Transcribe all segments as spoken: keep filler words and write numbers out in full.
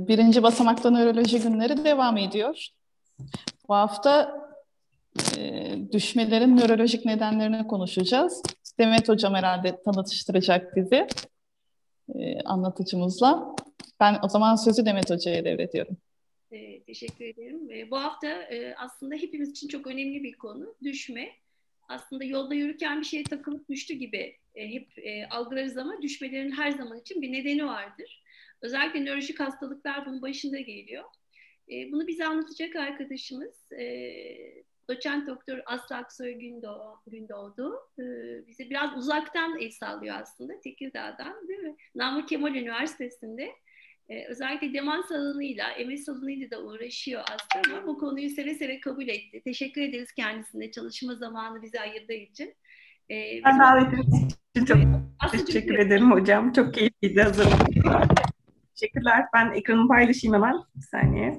Birinci basamakta nöroloji günleri devam ediyor. Bu hafta e, düşmelerin nörolojik nedenlerini konuşacağız. Demet Hocam herhalde tanıştıracak bizi e, anlatıcımızla. Ben o zaman sözü Demet Hoca'ya devrediyorum. E, teşekkür ederim. E, bu hafta e, aslında hepimiz için çok önemli bir konu. Düşme. Aslında yolda yürürken bir şeye takılıp düştü gibi e, hep e, algılarız ama düşmelerin her zaman için bir nedeni vardır. Özellikle nörolojik hastalıklar bunun başında geliyor. E, bunu bize anlatacak arkadaşımız e, Doçent Doktor Aslı Aksoy Gündoğ, Gündoğdu. E, bize biraz uzaktan el sallıyor aslında, Tekirdağ'dan, değil mi? Namık Kemal Üniversitesi'nde. Ee, özellikle demans alanıyla, M S alanıyla da uğraşıyor aslında. Bu konuyu seve seve kabul etti. Teşekkür ederiz kendisine çalışma zamanı bize ayırdığı için. Ee, ben davetiniz için çok Aslıcığım, teşekkür ederim hocam. Çok keyifliydi hazırlık. Teşekkürler. Ben ekranımı paylaşayım hemen. Bir saniye.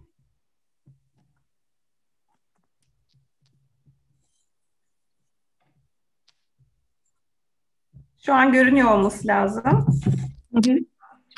Şu an görünüyor olması lazım. Hı hı.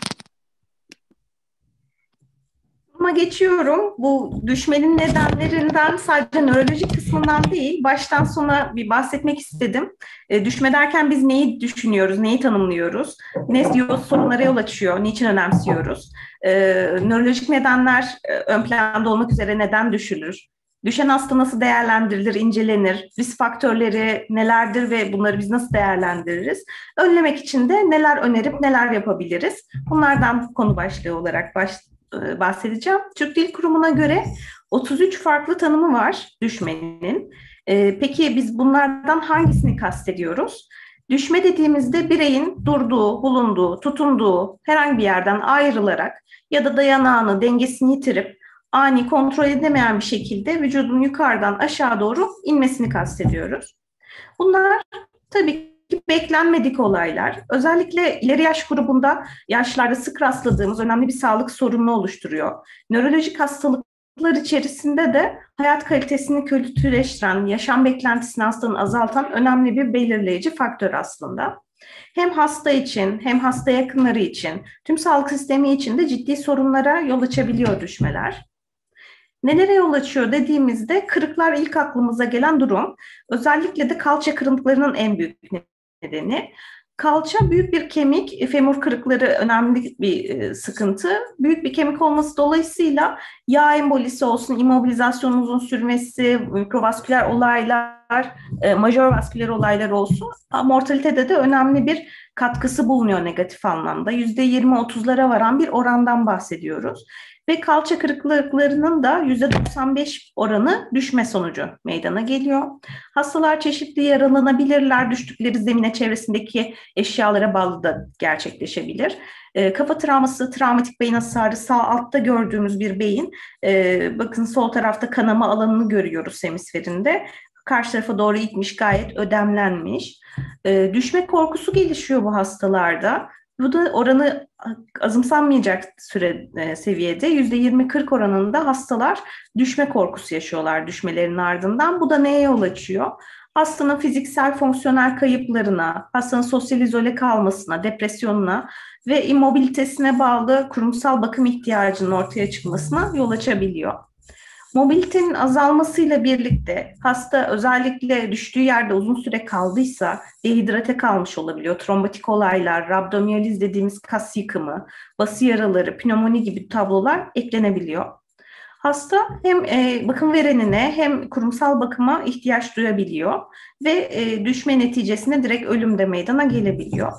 Ama geçiyorum. Bu düşmenin nedenlerinden sadece nörolojik kısmından değil, baştan sona bir bahsetmek istedim. E, düşme derken biz neyi düşünüyoruz, neyi tanımlıyoruz, ne sorunlara yol açıyor, niçin önemsiyoruz? E, nörolojik nedenler e, ön planda olmak üzere neden düşülür? Düşen hasta nasıl değerlendirilir, incelenir? Risk faktörleri nelerdir ve bunları biz nasıl değerlendiririz? Önlemek için de neler önerip neler yapabiliriz? Bunlardan konu başlığı olarak başlayalım. bahsedeceğim. Türk Dil Kurumu'na göre otuz üç farklı tanımı var düşmenin. Ee, peki biz bunlardan hangisini kastediyoruz? Düşme dediğimizde bireyin durduğu, bulunduğu, tutunduğu herhangi bir yerden ayrılarak ya da dayanağını, dengesini yitirip ani kontrol edemeyen bir şekilde vücudun yukarıdan aşağı doğru inmesini kastediyoruz. Bunlar tabii beklenmedik olaylar. Özellikle ileri yaş grubunda yaşlarda sık rastladığımız önemli bir sağlık sorununu oluşturuyor. Nörolojik hastalıklar içerisinde de hayat kalitesini kötüleştiren, yaşam beklentisini hastanın azaltan önemli bir belirleyici faktör aslında. Hem hasta için hem hasta yakınları için, tüm sağlık sistemi için de ciddi sorunlara yol açabiliyor düşmeler. Nelere yol açıyor dediğimizde kırıklar ilk aklımıza gelen durum. Özellikle de kalça kırıntılarının en büyük nedeni. Kalça büyük bir kemik, femur kırıkları önemli bir sıkıntı. Büyük bir kemik olması dolayısıyla yağ embolisi olsun, immobilizasyonun uzun sürmesi, mikrovasküler olaylar, majör vasküler olaylar olsun, mortalitede de önemli bir katkısı bulunuyor negatif anlamda. yüzde yirmi otuzlara varan bir orandan bahsediyoruz. Ve kalça kırıklıklarının da yüzde doksan beş oranı düşme sonucu meydana geliyor. Hastalar çeşitli yaralanabilirler, düştükleri zemine çevresindeki eşyalara bağlı da gerçekleşebilir. E, kafa travması, travmatik beyin hasarı sağ altta gördüğümüz bir beyin. E, bakın sol tarafta kanama alanını görüyoruz hemisferinde. Karşı tarafa doğru gitmiş, gayet ödemlenmiş. E, düşme korkusu gelişiyor bu hastalarda. Bu da oranı azımsanmayacak süre e, seviyede yüzde yirmi kırk oranında hastalar düşme korkusu yaşıyorlar düşmelerinin ardından. Bu da neye yol açıyor? Hastanın fiziksel fonksiyonel kayıplarına, hastanın sosyal izole kalmasına, depresyonuna ve immobilitesine bağlı kurumsal bakım ihtiyacının ortaya çıkmasına yol açabiliyor. Mobilitenin azalmasıyla birlikte hasta özellikle düştüğü yerde uzun süre kaldıysa dehidrate kalmış olabiliyor. Trombotik olaylar, rabdomiyaliz dediğimiz kas yıkımı, bası yaraları, pnömoni gibi tablolar eklenebiliyor. Hasta hem e, bakım verenine hem kurumsal bakıma ihtiyaç duyabiliyor ve e, düşme neticesinde direkt ölüm de meydana gelebiliyor.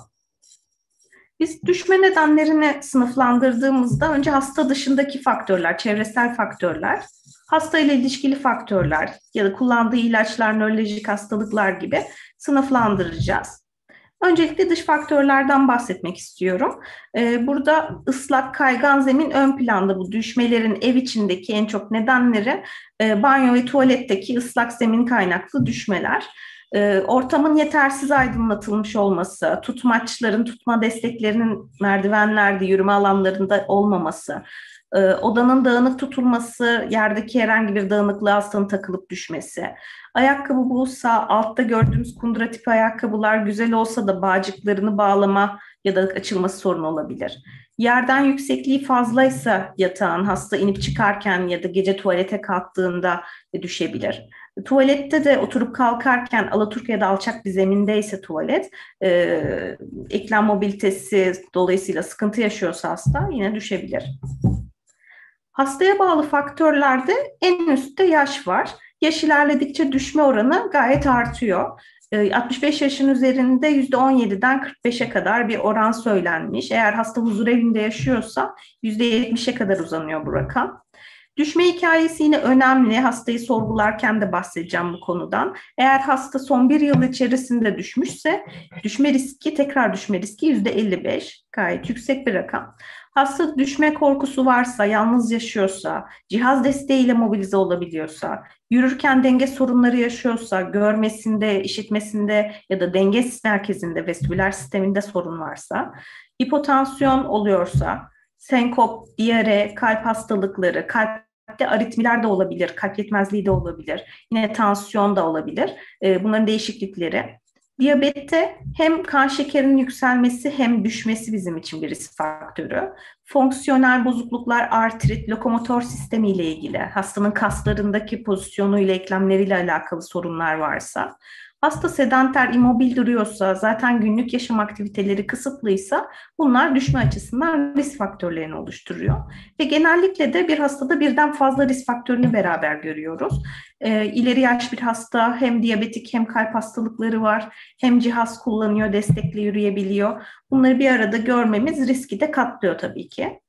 Biz düşme nedenlerini sınıflandırdığımızda önce hasta dışındaki faktörler, çevresel faktörler, hasta ile ilişkili faktörler ya da kullandığı ilaçlar, nörolojik hastalıklar gibi sınıflandıracağız. Öncelikle dış faktörlerden bahsetmek istiyorum. Ee, burada ıslak, kaygan zemin ön planda. Bu düşmelerin ev içindeki en çok nedenleri e, banyo ve tuvaletteki ıslak zemin kaynaklı düşmeler. E, ortamın yetersiz aydınlatılmış olması, tutmaçların, tutma desteklerinin merdivenlerde, yürüme alanlarında olmaması, e, odanın dağınık tutulması, yerdeki herhangi bir dağınıklığa hastanın takılıp düşmesi, ayakkabı bulsa, altta gördüğümüz kundura tipi ayakkabılar güzel olsa da bağcıklarını bağlama ya da açılması sorun olabilir. Yerden yüksekliği fazlaysa yatağın, hasta inip çıkarken ya da gece tuvalete kalktığında düşebilir. Tuvalette de oturup kalkarken alaturk ya da alçak bir zemindeyse tuvalet, e, eklem mobilitesi dolayısıyla sıkıntı yaşıyorsa hasta yine düşebilir. Hastaya bağlı faktörlerde en üstte yaş var. Yaş ilerledikçe düşme oranı gayet artıyor. altmış beş yaşın üzerinde yüzde on yediden kırk beşe kadar bir oran söylenmiş. Eğer hasta huzurevinde yaşıyorsa yüzde yetmişe kadar uzanıyor bu rakam. Düşme hikayesi yine önemli. Hastayı sorgularken de bahsedeceğim bu konudan. Eğer hasta son bir yıl içerisinde düşmüşse düşme riski, tekrar düşme riski yüzde elli beş. Gayet yüksek bir rakam. Hasta düşme korkusu varsa, yalnız yaşıyorsa, cihaz desteğiyle mobilize olabiliyorsa, yürürken denge sorunları yaşıyorsa, görmesinde, işitmesinde ya da denge merkezinde, vestibüler sisteminde sorun varsa, hipotansiyon oluyorsa, senkop, diyare, kalp hastalıkları, kalpte aritmiler de olabilir, kalp yetmezliği de olabilir, yine tansiyon da olabilir. Bunların değişiklikleri. Diyabette hem kan şekerinin yükselmesi hem düşmesi bizim için bir risk faktörü. Fonksiyonel bozukluklar, artrit, lokomotor sistemi ile ilgili, hastanın kaslarındaki pozisyonuyla, eklemleriyle alakalı sorunlar varsa, hasta sedanter, immobil duruyorsa, zaten günlük yaşam aktiviteleri kısıtlıysa bunlar düşme açısından risk faktörlerini oluşturuyor. Ve genellikle de bir hastada birden fazla risk faktörünü beraber görüyoruz. E, ileri yaş bir hasta hem diyabetik hem kalp hastalıkları var, hem cihaz kullanıyor, destekli yürüyebiliyor. Bunları bir arada görmemiz riski de katlıyor tabii ki.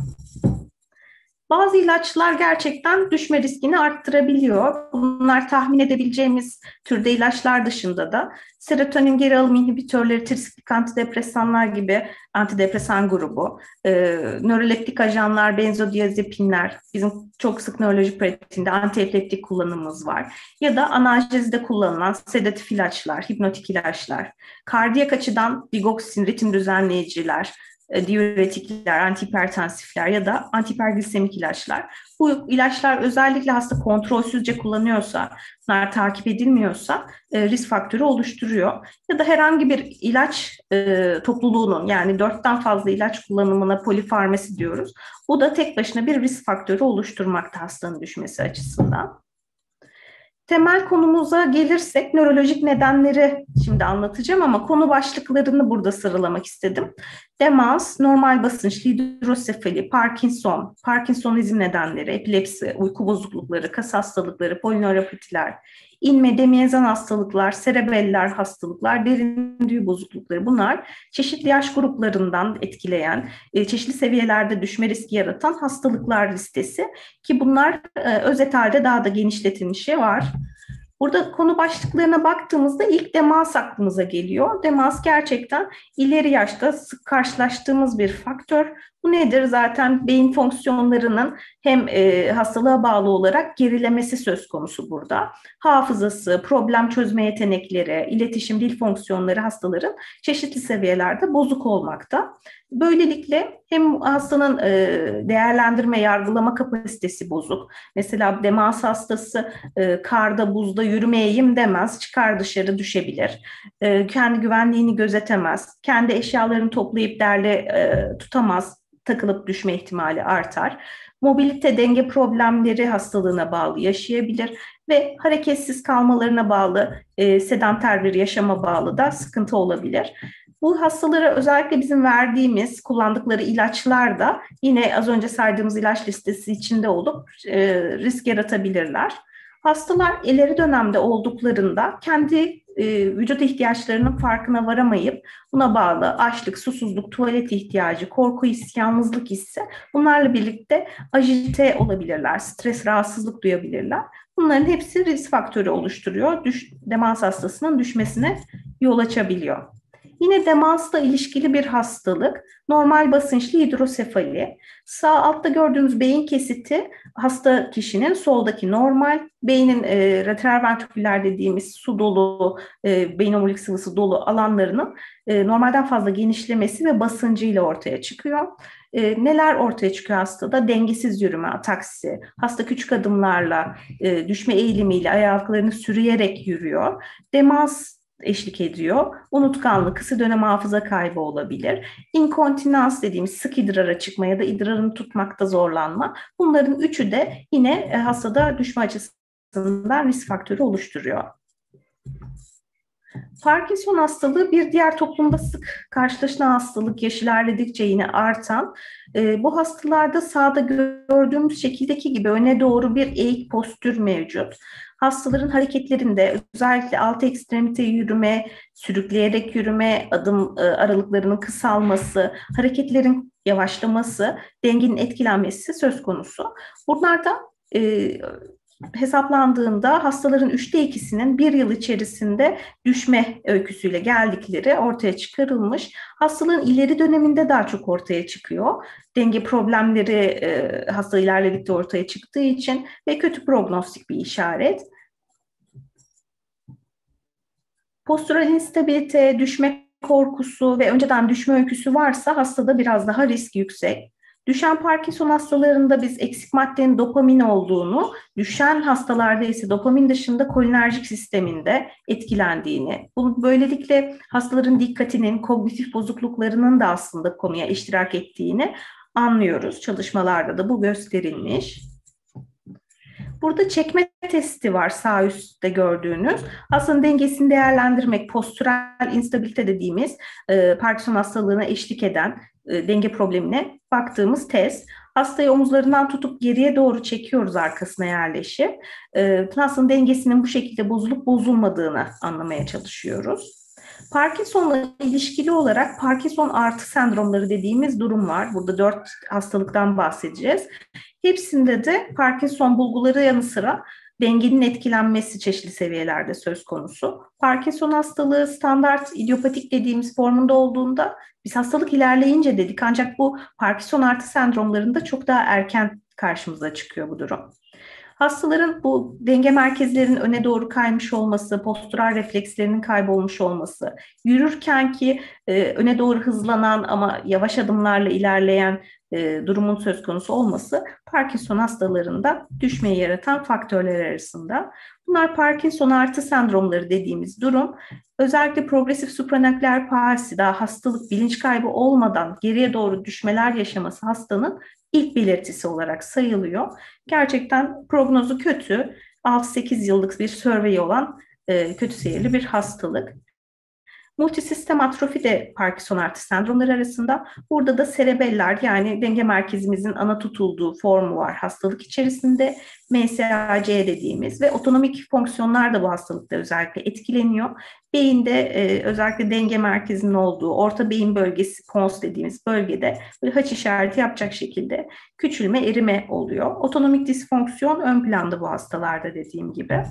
Bazı ilaçlar gerçekten düşme riskini arttırabiliyor. Bunlar tahmin edebileceğimiz türde ilaçlar dışında da serotonin geri alım inhibitörleri, trisiklik antidepresanlar gibi antidepresan grubu, e, nöroleptik ajanlar, benzodiazepinler, bizim çok sık nörolojik pratiğinde antiepileptik kullanımımız var. Ya da analjezide kullanılan sedatif ilaçlar, hipnotik ilaçlar, kardiyak açıdan digoksin, ritim düzenleyiciler, diüretikler, antihipertansifler ya da antihiperglisemik ilaçlar. Bu ilaçlar özellikle hasta kontrolsüzce kullanıyorsa, bunlar takip edilmiyorsa e, risk faktörü oluşturuyor. Ya da herhangi bir ilaç e, topluluğunun, yani dörtten fazla ilaç kullanımına polifarmasi diyoruz. Bu da tek başına bir risk faktörü oluşturmakta hastanın düşmesi açısından. Temel konumuza gelirsek nörolojik nedenleri şimdi anlatacağım ama konu başlıklarını burada sıralamak istedim. Demans, normal basınçlı hidrosefali, Parkinson, Parkinsonizm nedenleri, epilepsi, uyku bozuklukları, kas hastalıkları, polinöropatiler, inme, demiyezan hastalıklar, serebeller hastalıklar, derin duyu bozuklukları, bunlar çeşitli yaş gruplarından etkileyen, çeşitli seviyelerde düşme riski yaratan hastalıklar listesi ki bunlar özet halde daha da genişletilmişi var. Burada konu başlıklarına baktığımızda ilk demans aklımıza geliyor. Demans gerçekten ileri yaşta sık karşılaştığımız bir faktör. Bu nedir? Zaten beyin fonksiyonlarının hem e, hastalığa bağlı olarak gerilemesi söz konusu burada. Hafızası, problem çözme yetenekleri, iletişim, dil fonksiyonları hastaların çeşitli seviyelerde bozuk olmakta. Böylelikle hem hastanın e, değerlendirme, yargılama kapasitesi bozuk. Mesela demans hastası e, karda, buzda yürümeyeyim demez, çıkar dışarı düşebilir. E, kendi güvenliğini gözetemez, kendi eşyalarını toplayıp derle e, tutamaz, takılıp düşme ihtimali artar. Mobilite, denge problemleri hastalığına bağlı yaşayabilir ve hareketsiz kalmalarına bağlı, e, sedanter bir yaşama bağlı da sıkıntı olabilir. Bu hastalara özellikle bizim verdiğimiz, kullandıkları ilaçlar da yine az önce saydığımız ilaç listesi içinde olup e, risk yaratabilirler. Hastalar ileri dönemde olduklarında kendi e, vücut ihtiyaçlarının farkına varamayıp buna bağlı açlık, susuzluk, tuvalet ihtiyacı, korku hissi, yalnızlık hissi, bunlarla birlikte ajite olabilirler, stres, rahatsızlık duyabilirler. Bunların hepsi risk faktörü oluşturuyor. Düş, demans hastasının düşmesine yol açabiliyor. Yine demansla ilişkili bir hastalık, normal basınçlı hidrosefali. Sağ altta gördüğümüz beyin kesiti hasta kişinin, soldaki normal, beynin e, lateral ventriküler dediğimiz su dolu, e, beyin omurilik sıvısı dolu alanlarının e, normalden fazla genişlemesi ve basıncıyla ortaya çıkıyor. E, neler ortaya çıkıyor hastada? Dengesiz yürüme, ataksi, hasta küçük adımlarla, e, düşme eğilimiyle ayaklarını sürüyerek yürüyor. Demans eşlik ediyor. Unutkanlık, kısa dönem hafıza kaybı olabilir. İnkontinans dediğimiz sık idrara çıkma ya da idrarını tutmakta zorlanma. Bunların üçü de yine hastada düşme açısından risk faktörü oluşturuyor. Parkinson hastalığı bir diğer toplumda sık karşılaşılan hastalık, yaş ilerledikçe yine artan. E, bu hastalarda sağda gördüğümüz şekildeki gibi öne doğru bir eğik postür mevcut. Hastaların hareketlerinde özellikle alt ekstremite yürüme, sürükleyerek yürüme, adım e, aralıklarının kısalması, hareketlerin yavaşlaması, dengenin etkilenmesi söz konusu. Bunlardan e, hesaplandığında hastaların üçte ikisinin bir yıl içerisinde düşme öyküsüyle geldikleri ortaya çıkarılmış. Hastalığın ileri döneminde daha çok ortaya çıkıyor. Denge problemleri e, hasta ilerledikçe ortaya çıktığı için ve kötü prognostik bir işaret. Postural instabilite, düşme korkusu ve önceden düşme öyküsü varsa hastada biraz daha risk yüksek. Düşen Parkinson hastalarında biz eksik maddenin dopamin olduğunu, düşen hastalarda ise dopamin dışında kolinerjik sisteminde etkilendiğini, bu böylelikle hastaların dikkatinin, kognitif bozukluklarının da aslında konuya iştirak ettiğini anlıyoruz. Çalışmalarda da bu gösterilmiş. Burada çekme testi var sağ üstte gördüğünüz. Hastanın dengesini değerlendirmek, postürel instabilite dediğimiz e, Parkinson hastalığına eşlik eden e, denge problemine baktığımız test. Hastayı omuzlarından tutup geriye doğru çekiyoruz arkasına yerleşip. E, hastanın dengesinin bu şekilde bozulup bozulmadığını anlamaya çalışıyoruz. Parkinson'la ilişkili olarak Parkinson artı sendromları dediğimiz durum var. Burada dört hastalıktan bahsedeceğiz. Hepsinde de Parkinson bulguları yanı sıra dengenin etkilenmesi çeşitli seviyelerde söz konusu. Parkinson hastalığı standart idiopatik dediğimiz formunda olduğunda biz hastalık ilerleyince dedik, ancak bu Parkinson artı sendromlarında çok daha erken karşımıza çıkıyor bu durum. Hastaların bu denge merkezlerinin öne doğru kaymış olması, postural reflekslerinin kaybolmuş olması, yürürken ki e, öne doğru hızlanan ama yavaş adımlarla ilerleyen e, durumun söz konusu olması Parkinson hastalarında düşmeyi yaratan faktörler arasında. Bunlar Parkinson artı sendromları dediğimiz durum. Özellikle progresif supranükleer palsi, daha hastalık bilinç kaybı olmadan geriye doğru düşmeler yaşaması hastanın ilk belirtisi olarak sayılıyor. Gerçekten prognozu kötü, altı sekiz yıllık bir survey olan e, kötü seyirli bir hastalık. Multisistem atrofi de Parkinson artı sendromları arasında. Burada da serebeller, yani denge merkezimizin ana tutulduğu formu var hastalık içerisinde. M S A C dediğimiz ve otonomik fonksiyonlar da bu hastalıkta özellikle etkileniyor. Beyinde e, özellikle denge merkezinin olduğu orta beyin bölgesi, pons dediğimiz bölgede böyle haç işareti yapacak şekilde küçülme, erime oluyor. Otonomik disfonksiyon ön planda bu hastalarda dediğim gibi.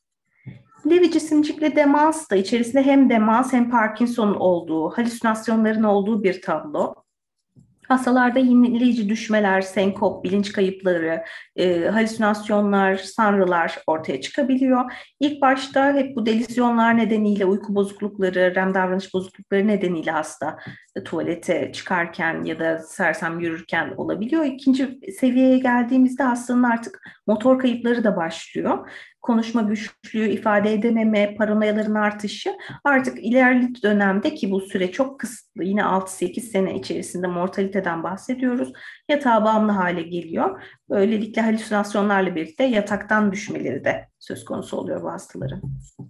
Lewy cisimcikli demans da içerisinde hem demans hem Parkinson olduğu, halüsinasyonların olduğu bir tablo. Hastalarda yenileyici düşmeler, senkop, bilinç kayıpları, e, halüsinasyonlar, sanrılar ortaya çıkabiliyor. İlk başta hep bu delisyonlar nedeniyle, uyku bozuklukları, R E M davranış bozuklukları nedeniyle hasta e, tuvalete çıkarken ya da sersem yürürken olabiliyor. İkinci seviyeye geldiğimizde hastanın artık motor kayıpları da başlıyor. Konuşma güçlüğü, ifade edememe, paranoyaların artışı artık ilerli dönemde, ki bu süre çok kısıtlı, yine altı sekiz sene içerisinde mortaliteden bahsediyoruz, yatağa bağımlı hale geliyor. Böylelikle halüsinasyonlarla birlikte yataktan düşmeleri de söz konusu oluyor bu hastaların.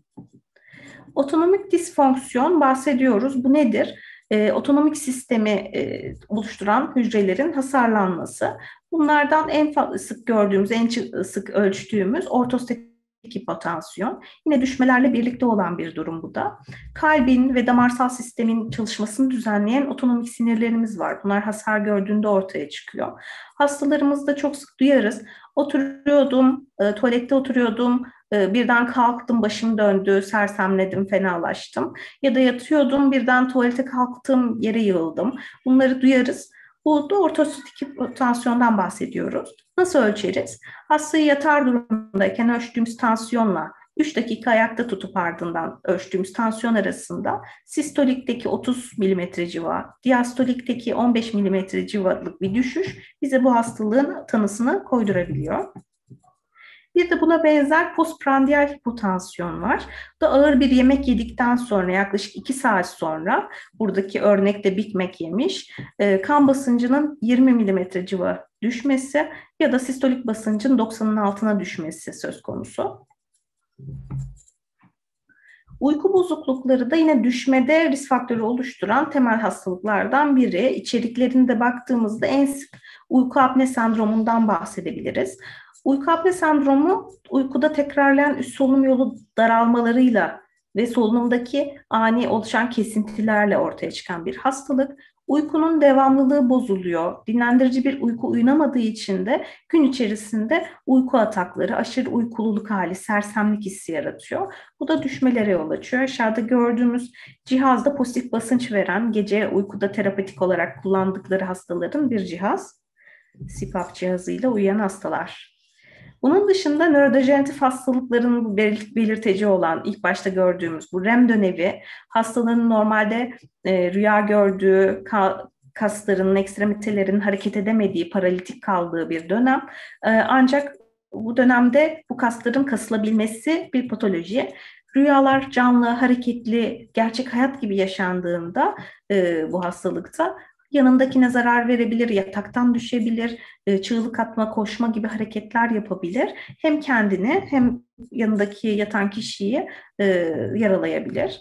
Otonomik disfonksiyon bahsediyoruz. Bu nedir? Ee, otonomik sistemi e, oluşturan hücrelerin hasarlanması. Bunlardan en sık gördüğümüz, en sık ölçtüğümüz ortostatik hipotansiyon. Yine düşmelerle birlikte olan bir durum bu da. Kalbin ve damarsal sistemin çalışmasını düzenleyen otonomik sinirlerimiz var. Bunlar hasar gördüğünde ortaya çıkıyor. Hastalarımızda çok sık duyarız. Oturuyordum, e, tuvalette oturuyordum, e, birden kalktım, başım döndü, sersemledim, fenalaştım. Ya da yatıyordum, birden tuvalete kalktım, yere yığıldım. Bunları duyarız. Bu da ortostatik hipotansiyondan bahsediyoruz. Nasıl ölçeriz? Hastayı yatar durumdayken ölçtüğümüz tansiyonla üç dakika ayakta tutup ardından ölçtüğümüz tansiyon arasında sistolikteki otuz milimetre civarı, diastolikteki on beş milimetre civarlık bir düşüş bize bu hastalığın tanısını koydurabiliyor. Bir de buna benzer postprandial hipotansiyon var. Bu da ağır bir yemek yedikten sonra yaklaşık iki saat sonra, buradaki örnekte Big Mac yemiş, e, kan basıncının yirmi milimetre civarı düşmesi ya da sistolik basıncın doksanın altına düşmesi söz konusu. Uyku bozuklukları da yine düşmede risk faktörü oluşturan temel hastalıklardan biri. İçeriklerine de baktığımızda en sık uyku apne sendromundan bahsedebiliriz. Uyku apne sendromu uykuda tekrarlayan üst solunum yolu daralmalarıyla ve solunumdaki ani oluşan kesintilerle ortaya çıkan bir hastalık. Uykunun devamlılığı bozuluyor. Dinlendirici bir uyku uyunamadığı için de gün içerisinde uyku atakları, aşırı uykululuk hali, sersemlik hissi yaratıyor. Bu da düşmelere yol açıyor. Aşağıda gördüğümüz cihazda pozitif basınç veren, gece uykuda terapetik olarak kullandıkları hastaların bir cihaz. C PAP cihazıyla uyuyan hastalar. Bunun dışında nörodejeneratif hastalıkların belirteci olan ilk başta gördüğümüz bu R E M dönemi, hastaların normalde e, rüya gördüğü, ka kaslarının, ekstremitelerin hareket edemediği, paralitik kaldığı bir dönem. E, ancak bu dönemde bu kasların kasılabilmesi bir patoloji. Rüyalar canlı, hareketli, gerçek hayat gibi yaşandığında e, bu hastalıkta yanındakine zarar verebilir, yataktan düşebilir, çığlık atma, koşma gibi hareketler yapabilir. Hem kendini hem yanındaki yatan kişiyi e, yaralayabilir.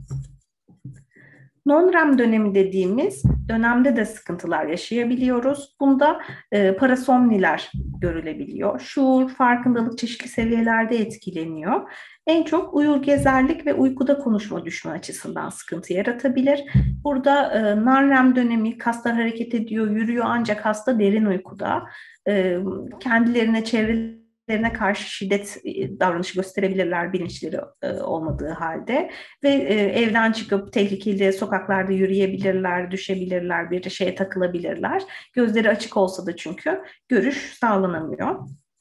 Non-R E M dönemi dediğimiz dönemde de sıkıntılar yaşayabiliyoruz. Bunda e, parasomniler görülebiliyor. Şuur, farkındalık çeşitli seviyelerde etkileniyor. En çok uyur gezerlik ve uykuda konuşma düşme açısından sıkıntı yaratabilir. Burada e, non-R E M dönemi, kaslar hareket ediyor, yürüyor ancak hasta derin uykuda. E, kendilerine, çevrelerine karşı şiddet davranışı gösterebilirler bilinçleri e, olmadığı halde. Ve e, evden çıkıp tehlikeli sokaklarda yürüyebilirler, düşebilirler, bir şeye takılabilirler. Gözleri açık olsa da çünkü görüş sağlanamıyor.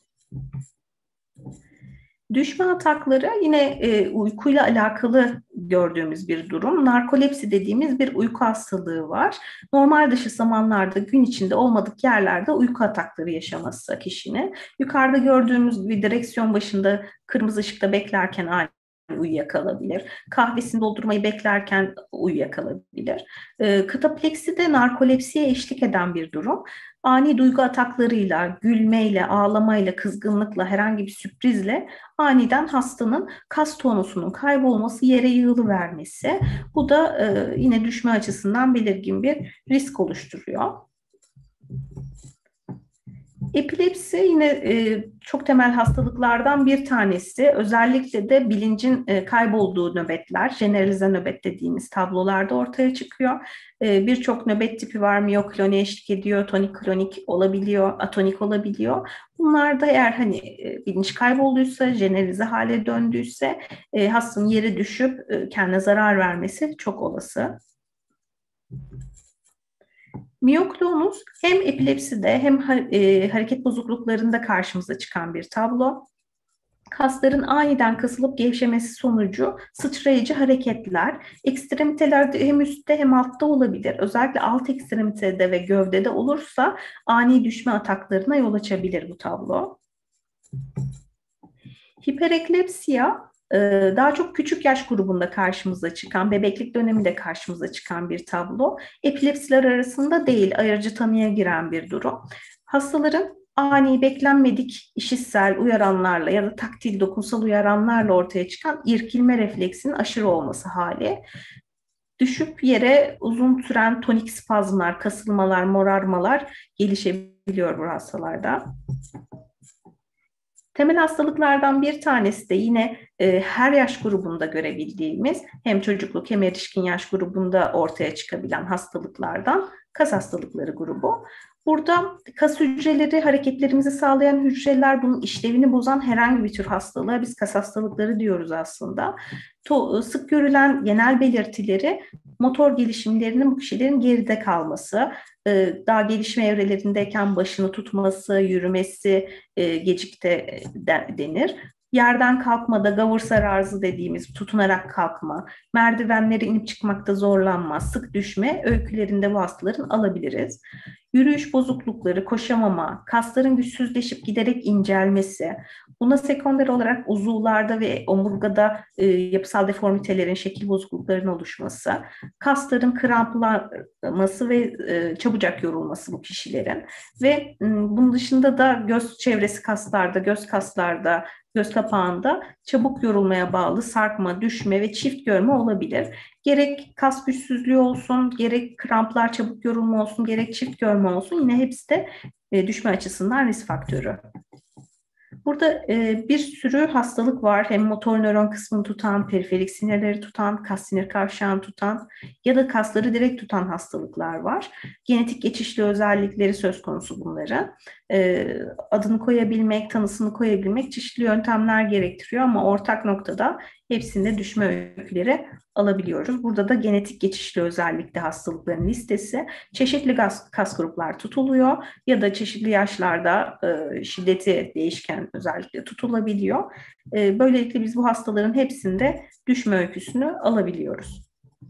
Düşme atakları yine e, uykuyla alakalı gördüğümüz bir durum. Narkolepsi dediğimiz bir uyku hastalığı var. Normal dışı zamanlarda gün içinde olmadık yerlerde uyku atakları yaşaması kişinin. Yukarıda gördüğümüz gibi direksiyon başında kırmızı ışıkta beklerken ani uyuyakalabilir. Kahvesini doldurmayı beklerken uyuyakalabilir. E, katapleksi de narkolepsiye eşlik eden bir durum. Ani duygu ataklarıyla, gülmeyle, ağlamayla, kızgınlıkla, herhangi bir sürprizle aniden hastanın kas tonusunun kaybolması, yere yığılıvermesi. Bu da e, yine düşme açısından belirgin bir risk oluşturuyor. Epilepsi yine e, çok temel hastalıklardan bir tanesi. Özellikle de bilincin e, kaybolduğu nöbetler, jeneralize nöbet dediğimiz tablolarda ortaya çıkıyor. E, Birçok nöbet tipi var. Miyokloni eşlik ediyor, tonik klonik olabiliyor, atonik olabiliyor. Bunlar da eğer hani e, bilinç kaybolduysa, jeneralize hale döndüyse e, hastanın yere düşüp e, kendine zarar vermesi çok olası. Miyoklonus hem epilepside hem e, hareket bozukluklarında karşımıza çıkan bir tablo. Kasların aniden kasılıp gevşemesi sonucu sıçrayıcı hareketler, ekstremitelerde hem üstte hem altta olabilir. Özellikle alt ekstremitede ve gövdede olursa ani düşme ataklarına yol açabilir bu tablo. Hipereklepsiya daha çok küçük yaş grubunda karşımıza çıkan, bebeklik döneminde karşımıza çıkan bir tablo. Epilepsiler arasında değil, ayırıcı tanıya giren bir durum. Hastaların ani, beklenmedik işitsel uyaranlarla ya da taktil, dokunsal uyaranlarla ortaya çıkan irkilme refleksinin aşırı olması hali. Düşüp yere uzun süren tonik spazmlar, kasılmalar, morarmalar gelişebiliyor bu hastalarda. Temel hastalıklardan bir tanesi de yine e, her yaş grubunda görebildiğimiz, hem çocukluk hem erişkin yaş grubunda ortaya çıkabilen hastalıklardan kas hastalıkları grubu. Burada kas hücreleri, hareketlerimizi sağlayan hücreler, bunun işlevini bozan herhangi bir tür hastalığa biz kas hastalıkları diyoruz aslında. To, sık görülen genel belirtileri motor gelişimlerinin bu kişilerin geride kalması, daha gelişme evrelerindeyken başını tutması, yürümesi e, gecikte denir. yerden kalkmada gavursar arzı dediğimiz tutunarak kalkma, merdivenleri inip çıkmakta zorlanma, sık düşme öykülerinde bu hastaların alabiliriz. Yürüyüş bozuklukları, koşamama, kasların güçsüzleşip giderek incelmesi, buna sekonder olarak uzuvlarda ve omurgada e, yapısal deformitelerin, şekil bozukluklarının oluşması, kasların kramplanması ve e, çabucak yorulması bu kişilerin ve e, bunun dışında da göz çevresi kaslarda, göz kaslarda, göz kapağında çabuk yorulmaya bağlı sarkma, düşme ve çift görme olabilir. Gerek kas güçsüzlüğü olsun, gerek kramplar, çabuk yorulma olsun, gerek çift görme olsun, yine hepsi de e, düşme açısından risk faktörü. Burada e, bir sürü hastalık var. Hem motor nöron kısmını tutan, periferik sinirleri tutan, kas sinir kavşağını tutan ya da kasları direkt tutan hastalıklar var. Genetik geçişli özellikleri söz konusu bunların. E, adını koyabilmek, tanısını koyabilmek çeşitli yöntemler gerektiriyor ama ortak noktada hepsinde düşme öyküleri alabiliyoruz. Burada da genetik geçişli özellikli hastalıkların listesi, çeşitli kas, kas gruplar tutuluyor ya da çeşitli yaşlarda e, şiddeti değişken özellikle tutulabiliyor. E, böylelikle biz bu hastaların hepsinde düşme öyküsünü alabiliyoruz.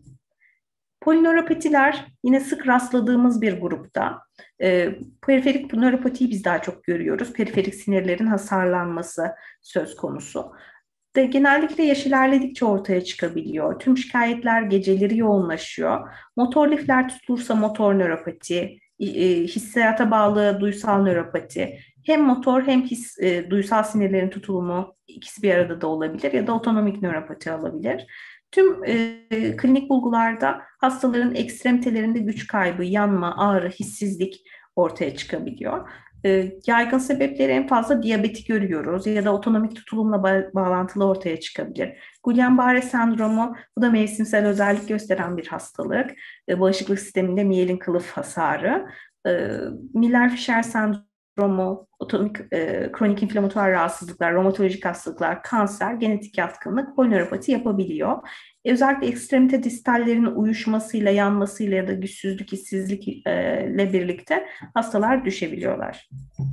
Polinöropatiler yine sık rastladığımız bir grupta. E, periferik nöropatiyi biz daha çok görüyoruz. Periferik sinirlerin hasarlanması söz konusu. De genellikle yaş ilerledikçe ortaya çıkabiliyor. Tüm şikayetler geceleri yoğunlaşıyor. Motor lifler tutulursa motor nöropati, hissiyata bağlı duysal nöropati, hem motor hem his, e, duysal sinirlerin tutulumu ikisi bir arada da olabilir ya da otonomik nöropati olabilir. Tüm e, klinik bulgularda hastaların ekstremitelerinde güç kaybı, yanma, ağrı, hissizlik ortaya çıkabiliyor. E, yaygın sebepleri en fazla diyabeti görüyoruz ya da otonomik tutulumla ba- bağlantılı ortaya çıkabilir. Guillain-Barré sendromu, bu da mevsimsel özellik gösteren bir hastalık. E, bağışıklık sisteminde miyelin kılıf hasarı. E, Miller-Fisher sendromu, otonomik, e, kronik inflamatuar rahatsızlıklar, romatolojik hastalıklar, kanser, genetik yatkınlık, polinöropati yapabiliyor. E, özellikle ekstremite distallerinin uyuşmasıyla, yanmasıyla ya da güçsüzlük, hissizlikle birlikte hastalar düşebiliyorlar.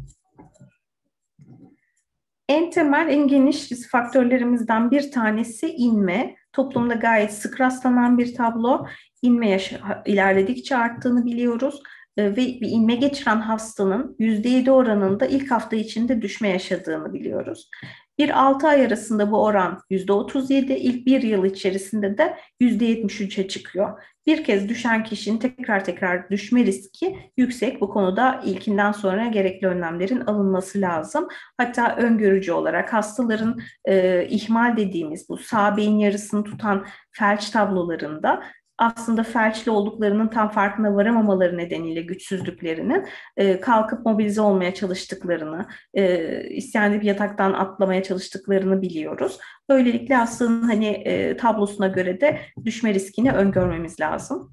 En temel, en geniş risk faktörlerimizden bir tanesi inme. Toplumda gayet sık rastlanan bir tablo. İnme yaşı ilerledikçe arttığını biliyoruz. Ve bir inme geçiren hastanın yüzde yedi oranında ilk hafta içinde düşme yaşadığını biliyoruz. Bir altı ay arasında bu oran yüzde otuz yedi, ilk bir yıl içerisinde de yüzde yetmiş üçe çıkıyor. Bir kez düşen kişinin tekrar tekrar düşme riski yüksek. Bu konuda ilkinden sonra gerekli önlemlerin alınması lazım. Hatta öngörücü olarak hastaların e, ihmal dediğimiz bu sağ beyin yarısını tutan felç tablolarında aslında felçli olduklarının tam farkına varamamaları nedeniyle güçsüzlüklerinin e, kalkıp mobilize olmaya çalıştıklarını, e, isyan edip yataktan atlamaya çalıştıklarını biliyoruz. Böylelikle hastanın hani e, tablosuna göre de düşme riskini öngörmemiz lazım.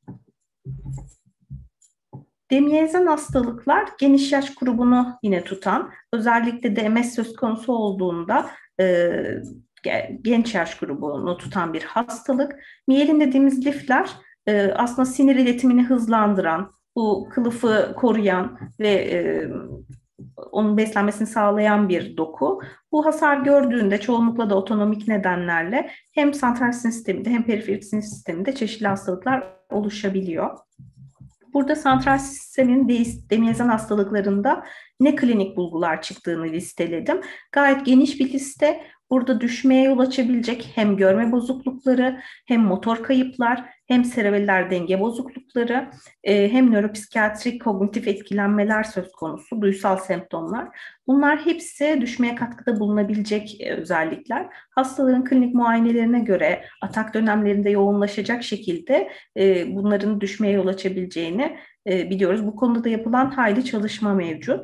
Demiyelzen hastalıklar geniş yaş grubunu yine tutan, özellikle de M S söz konusu olduğunda e, genç yaş grubunu tutan bir hastalık. Miyelin dediğimiz lifler e, aslında sinir iletimini hızlandıran, bu kılıfı koruyan ve e, onun beslenmesini sağlayan bir doku. Bu hasar gördüğünde çoğunlukla da otonomik nedenlerle hem santral sinir sisteminde hem periferik sinir sisteminde çeşitli hastalıklar oluşabiliyor. Burada santral sistemin demiyelzen hastalıklarında ne klinik bulgular çıktığını listeledim. Gayet geniş bir liste. Burada düşmeye yol açabilecek hem görme bozuklukları, hem motor kayıplar, hem serebeller denge bozuklukları, hem nöropsikiyatrik kognitif etkilenmeler söz konusu, duysal semptomlar. Bunlar hepsi düşmeye katkıda bulunabilecek özellikler. Hastaların klinik muayenelerine göre atak dönemlerinde yoğunlaşacak şekilde bunların düşmeye yol açabileceğini biliyoruz. Bu konuda da yapılan hayli çalışma mevcut.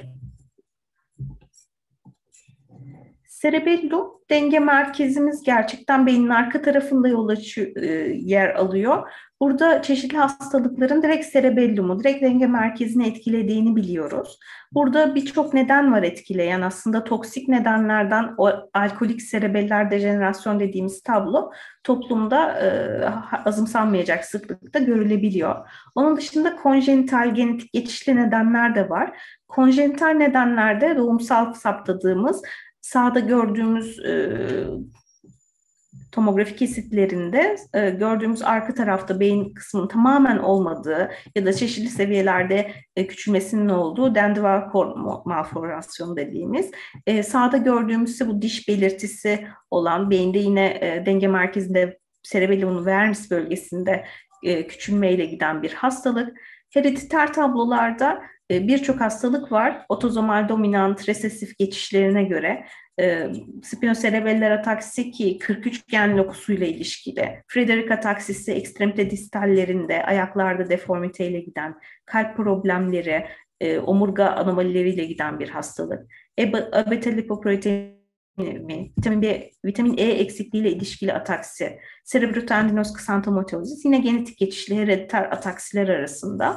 Cerebellum denge merkezimiz gerçekten beynin arka tarafında yol açıyor, yer alıyor. Burada çeşitli hastalıkların direkt cerebellumu, direkt denge merkezini etkilediğini biliyoruz. Burada birçok neden var etkileyen, aslında toksik nedenlerden o alkolik serebeller dejenerasyon dediğimiz tablo toplumda e, azımsanmayacak sıklıkta görülebiliyor. Onun dışında konjenital genetik geçişli nedenler de var. Konjenital nedenlerde doğumsal saptadığımız Sağda gördüğümüz e, tomografi kesitlerinde e, gördüğümüz arka tarafta beyin kısmının tamamen olmadığı ya da çeşitli seviyelerde e, küçülmesinin olduğu dendrival malformasyonu dediğimiz. E, sağda gördüğümüz ise bu diş belirtisi olan beyinde yine e, denge merkezinde cerebellum vermis bölgesinde e, küçülmeyle giden bir hastalık. Herediter tablolarda e, birçok hastalık var. Otozomal dominant resesif geçişlerine göre. E, spinocerebellar ataksisi ki kırk üç gen lokusuyla ilişkili, Friedreich ataksisi ekstremite distallerinde, ayaklarda deformiteyle giden, kalp problemleri, e, omurga anomalileriyle giden bir hastalık. E-beta lipoproteini, vitamin B, vitamin E eksikliğiyle ilişkili ataksi, cerebrotendinöz ksantomatozis, yine genetik geçişli herediter ataksiler arasında.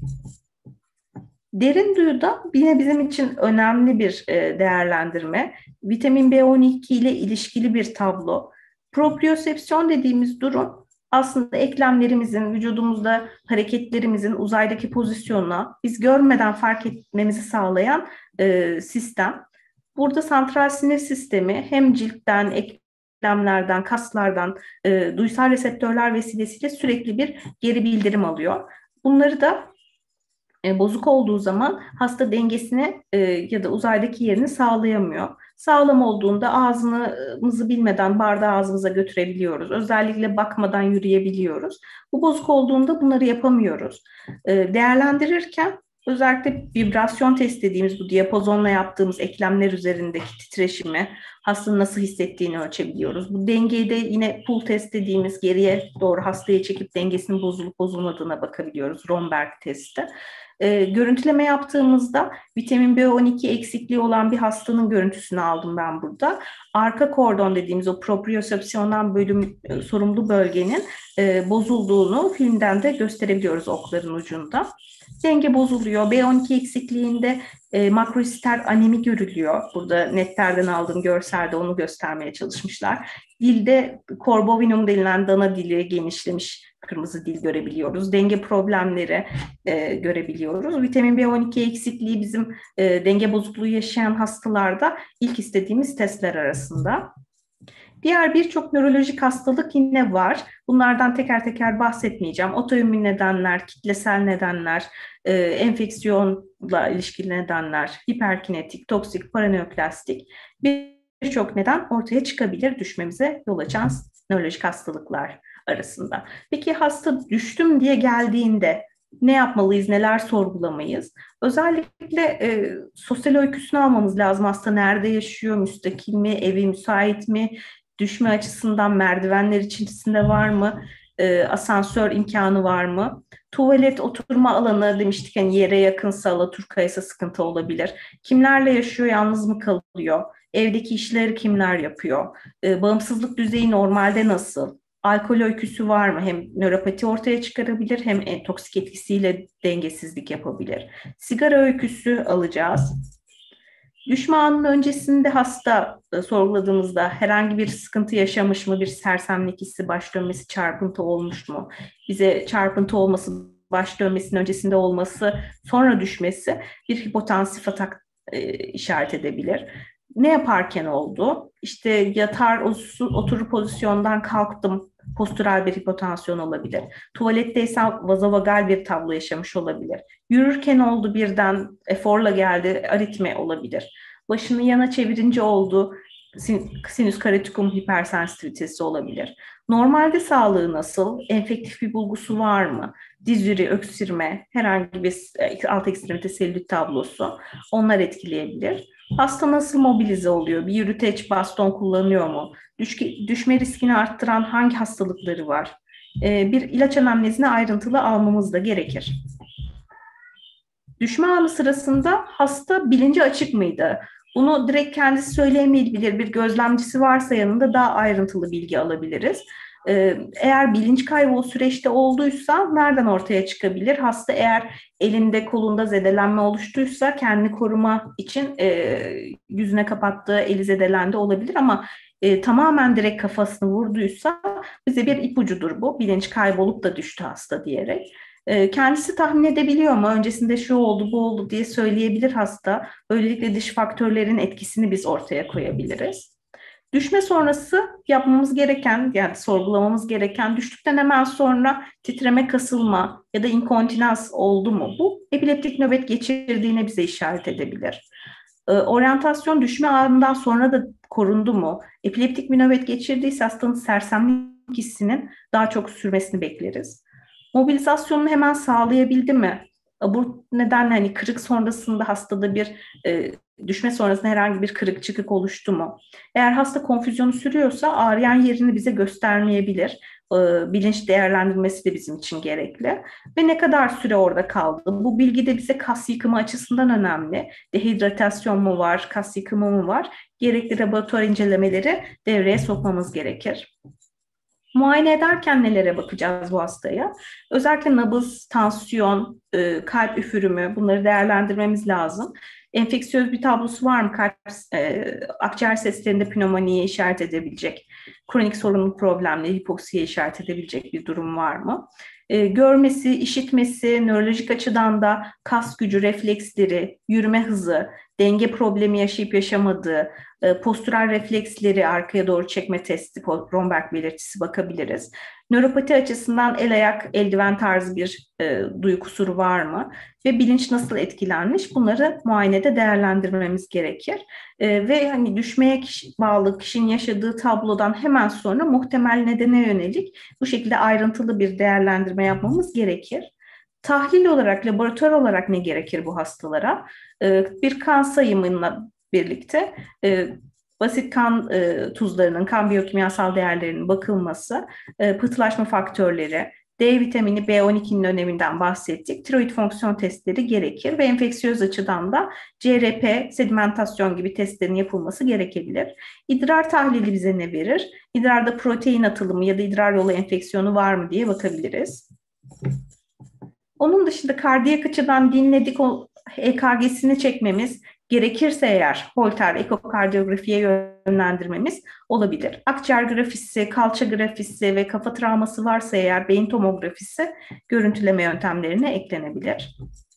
Derin duyuda yine bizim için önemli bir e, değerlendirme. Vitamin B on iki ile ilişkili bir tablo. Propriosepsiyon dediğimiz durum aslında eklemlerimizin, vücudumuzda hareketlerimizin uzaydaki pozisyonuna biz görmeden fark etmemizi sağlayan e, sistem. Burada santral sinir sistemi hem ciltten, eklemlerden, kaslardan, e, duysal reseptörler vesilesiyle sürekli bir geri bildirim alıyor. Bunları da E, bozuk olduğu zaman hasta dengesini e, ya da uzaydaki yerini sağlayamıyor. Sağlam olduğunda ağzımızı bilmeden bardağı ağzımıza götürebiliyoruz. Özellikle bakmadan yürüyebiliyoruz. Bu bozuk olduğunda bunları yapamıyoruz. E, değerlendirirken özellikle vibrasyon test dediğimiz bu diapazonla yaptığımız eklemler üzerindeki titreşimi, hastanın nasıl hissettiğini ölçebiliyoruz. Bu dengede yine pull test dediğimiz geriye doğru hastaya çekip dengesinin bozulup bozulmadığına bakabiliyoruz. Romberg testi. E, görüntüleme yaptığımızda vitamin B on iki eksikliği olan bir hastanın görüntüsünü aldım ben burada. Arka kordon dediğimiz o propriosepsiyondan bölüm e, sorumlu bölgenin e, bozulduğunu filmden de gösterebiliyoruz okların ucunda. Denge bozuluyor. B on iki eksikliğinde e, makrosister anemi görülüyor. Burada netlerden aldığım görselde onu göstermeye çalışmışlar. Dilde corbovinum denilen dana dili genişlemiş, kırmızı dil görebiliyoruz. Denge problemleri e, görebiliyoruz. Vitamin B on iki eksikliği bizim e, denge bozukluğu yaşayan hastalarda ilk istediğimiz testler arasında. Diğer birçok nörolojik hastalık yine var. Bunlardan teker teker bahsetmeyeceğim. Otoimmün nedenler, kitlesel nedenler, e, enfeksiyonla ilişkili nedenler, hiperkinetik, toksik, paraneoplastik birçok neden ortaya çıkabilir düşmemize yol açan nörolojik hastalıklar arasında. Peki hasta düştüm diye geldiğinde ne yapmalıyız, neler sorgulamayız? Özellikle e, sosyal öyküsünü almamız lazım. Hasta nerede yaşıyor, müstakil mi, evi müsait mi, düşme açısından merdivenler içerisinde var mı, e, asansör imkanı var mı? Tuvalet, oturma alanı demiştik, hani yere yakınsa, alaturkaysa sıkıntı olabilir. Kimlerle yaşıyor, yalnız mı kalıyor? Evdeki işleri kimler yapıyor? E, bağımsızlık düzeyi normalde nasıl? Alkol öyküsü var mı? Hem nöropati ortaya çıkarabilir hem en toksik etkisiyle dengesizlik yapabilir. Sigara öyküsü alacağız. Düşme anının öncesinde hasta e, sorguladığımızda herhangi bir sıkıntı yaşamış mı? Bir sersemlik hissi, baş dönmesi, çarpıntı olmuş mu? Bize çarpıntı olması, baş dönmesinin öncesinde olması, sonra düşmesi bir hipotansif atak e, işaret edebilir. Ne yaparken oldu? İşte yatar, oturur pozisyondan kalktım, postural bir hipotansiyon olabilir. Tuvaletteyse vazovagal bir tablo yaşamış olabilir. Yürürken oldu, birden eforla geldi, aritmi olabilir. Başını yana çevirince oldu, sinüs karetikum hipersensitivitesi olabilir. Normalde sağlığı nasıl? Enfektif bir bulgusu var mı? Dizüri, öksürme, herhangi bir alt ekstremite selülit tablosu, onlar etkileyebilir. Hasta nasıl mobilize oluyor? Bir yürüteç, baston kullanıyor mu? Düş, düşme riskini arttıran hangi hastalıkları var? Ee, bir ilaç anamnezini ayrıntılı almamız da gerekir. Düşme anı sırasında hasta bilinci açık mıydı? Bunu direkt kendisi söyleyemeyebilir. Bir gözlemcisi varsa yanında daha ayrıntılı bilgi alabiliriz. Eğer bilinç kaybı o süreçte olduysa nereden ortaya çıkabilir? Hasta eğer elinde kolunda zedelenme oluştuysa kendini koruma için e, yüzüne kapattığı eli zedelendi olabilir ama e, tamamen direkt kafasını vurduysa bize bir ipucudur bu. Bilinç kaybolup da düştü hasta diyerek. E, kendisi tahmin edebiliyor mu? Öncesinde şu oldu, bu oldu diye söyleyebilir hasta. Böylelikle dış faktörlerin etkisini biz ortaya koyabiliriz. Düşme sonrası yapmamız gereken, yani sorgulamamız gereken, düştükten hemen sonra titreme, kasılma ya da inkontinans oldu mu? Bu epileptik nöbet geçirdiğine bize işaret edebilir. E, oryantasyon düşme anından sonra da korundu mu? Epileptik bir nöbet geçirdiyse hastanın sersemlik hissinin daha çok sürmesini bekleriz. Mobilizasyonunu hemen sağlayabildi mi? Bu nedenle hani kırık sonrasında hastada bir e, düşme sonrasında herhangi bir kırık çıkık oluştu mu? Eğer hasta konfüzyonu sürüyorsa ağrıyan yerini bize göstermeyebilir. E, bilinç değerlendirmesi de bizim için gerekli. Ve ne kadar süre orada kaldı? Bu bilgi de bize kas yıkımı açısından önemli. Dehidratasyon mu var, kas yıkımı mı var? Gerekli laboratuvar incelemeleri devreye sokmamız gerekir. Muayene ederken nelere bakacağız bu hastaya? Özellikle nabız, tansiyon, e, kalp üfürümü, bunları değerlendirmemiz lazım. Enfeksiyöz bir tablosu var mı? Kalp, e, akciğer seslerinde pnömoniye işaret edebilecek, kronik sorunlu problemleri, hipoksiye işaret edebilecek bir durum var mı? E, görmesi, işitmesi, nörolojik açıdan da kas gücü, refleksleri, yürüme hızı, denge problemi yaşayıp yaşamadığı, postüral refleksleri, arkaya doğru çekme testi, Romberg belirtisi bakabiliriz. Nöropati açısından el ayak eldiven tarzı bir e, duyu kusuru var mı? Ve bilinç nasıl etkilenmiş? Bunları muayenede değerlendirmemiz gerekir. E, ve hani düşmeye kişi, bağlı kişinin yaşadığı tablodan hemen sonra muhtemel nedene yönelik bu şekilde ayrıntılı bir değerlendirme yapmamız gerekir. Tahlil olarak, laboratuvar olarak ne gerekir bu hastalara? E, bir kan sayımıyla birlikte e, basit kan e, tuzlarının, kan biyokimyasal değerlerinin bakılması, e, pıhtılaşma faktörleri, D vitamini, B on ikinin öneminden bahsettik. Tiroid fonksiyon testleri gerekir ve enfeksiyöz açıdan da C R P, sedimentasyon gibi testlerin yapılması gerekebilir. İdrar tahlili bize ne verir? İdrarda protein atılımı ya da idrar yolu enfeksiyonu var mı diye bakabiliriz. Onun dışında kardiyak açıdan dinledik, o E K G'sini çekmemiz, gerekirse eğer Holter ekokardiyografiye yönlendirmemiz olabilir. Akciğer grafisi, kalça grafisi ve kafa travması varsa eğer beyin tomografisi görüntüleme yöntemlerine eklenebilir.